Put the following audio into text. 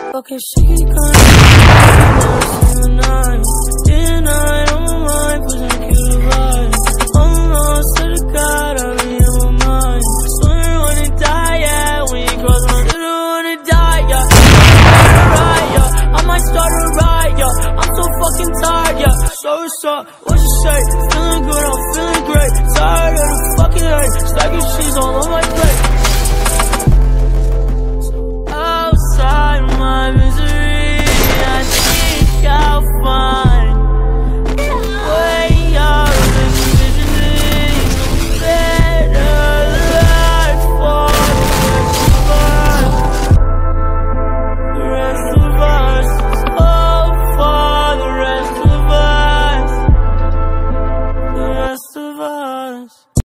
Fucking shit keep coming. Day and night on my mind, pushing you to ride. I'm lost to the God, I really in my mind. Swear wanna die, yeah. When you cross my little wanna die, yeah. I might start a riot, yeah. I'm so fucking tired, yeah. So what's up? What you say? Feeling good, I'm feeling great. Tired of the fucking hate. Stacking shit all on my plate.